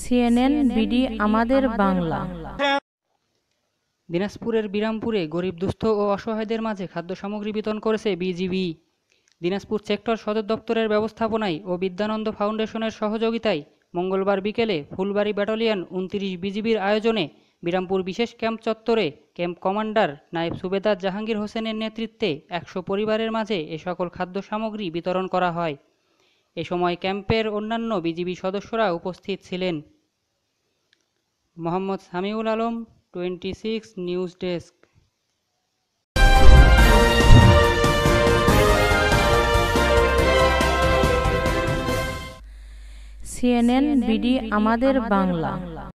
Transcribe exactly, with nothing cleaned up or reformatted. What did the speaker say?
CNN BD আমাদের বাংলা। দিনাজপুরের বিরামপুরে গরিব দুস্থ ও অসহায়দের মাঝে খাদ্য সামগ্রী বিতরণ করেছে বিজিবি। দিনাজপুর সেক্টর সদর দপ্তরের ব্যবস্থাপনায় ও বিদ্যানন্দ ফাউন্ডেশনের সহযোগিতায় মঙ্গলবার বিকেলে ফুলবাড়ী ব্যাটালিয়ন উনত্রিশ বিজিবির আয়োজনে বিরামপুর বিশেষ ক্যাম্প চত্বরে ক্যাম্প কমান্ডার নায়েব সুবেদার জাহাঙ্গীর হোসেনের নেতৃত্বে একশো পরিবারের মাঝে এ সকল খাদ্য সামগ্রী বিতরণ করা হয়। এ সময় ক্যাম্পের অন্যান্য বিজিবি সদস্যরা উপস্থিত ছিলেন। Mohammad Samiul Alam, twenty six news desk. CNN BD আমাদের বাংলা।